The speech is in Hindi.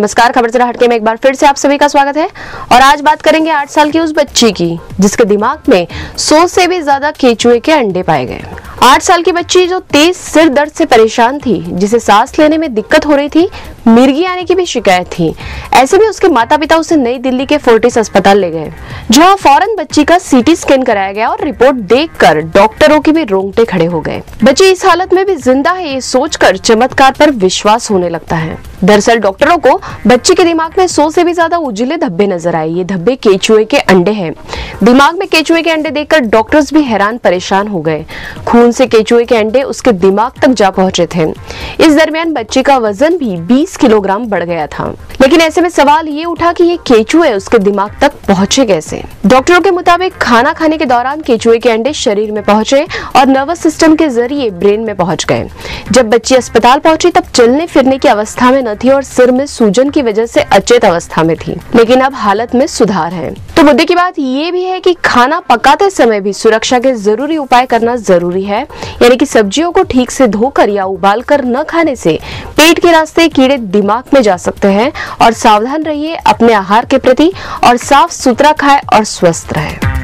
नमस्कार, खबर जरा हटके में एक बार फिर से आप सभी का स्वागत है। और आज बात करेंगे 8 साल की उस बच्ची की जिसके दिमाग में 100 से भी ज्यादा केचुए के अंडे पाए गए। 8 साल की बच्ची जो तेज सिर दर्द से परेशान थी, जिसे सांस लेने में दिक्कत हो रही थी, मिर्गी आने की भी शिकायत थी। ऐसे में उसके माता पिता उसे नई दिल्ली के फोर्टिस अस्पताल ले गए, जहां फौरन बच्ची का सीटी स्कैन कराया गया और रिपोर्ट देखकर डॉक्टरों के भी रोंगटे खड़े हो गए। बच्ची इस हालत में भी जिंदा है, ये सोचकर चमत्कार पर विश्वास होने लगता है। दरअसल डॉक्टरों को बच्चे के दिमाग में 100 से भी ज्यादा उजले धब्बे नजर आए। ये धब्बे केचुए के अंडे हैं। दिमाग में केचुए के अंडे देखकर डॉक्टर्स भी हैरान परेशान हो गए। खून से केचुए के अंडे उसके दिमाग तक जा पहुंचे थे। इस दरमियान बच्चे का वजन भी 20 किलोग्राम बढ़ गया था। लेकिन ऐसे में सवाल ये उठा कि ये केचुए उसके दिमाग तक पहुंचे कैसे। डॉक्टरों के मुताबिक खाना खाने के दौरान केचुए के अंडे शरीर में पहुंचे और नर्वस सिस्टम के जरिए ब्रेन में पहुंच गए। जब बच्ची अस्पताल पहुंची तब चलने फिरने की अवस्था में न थी और सिर में सूजन की वजह से अचेत अवस्था में थी, लेकिन अब हालत में सुधार है। तो मुद्दे की बात ये भी है कि खाना पकाते समय भी सुरक्षा के जरूरी उपाय करना जरूरी है, यानी कि सब्जियों को ठीक से धोकर या उबालकर न खाने से पेट के रास्ते कीड़े दिमाग में जा सकते हैं। और सावधान रहिए अपने आहार के प्रति और साफ सुथरा खाएं और स्वस्थ रहें।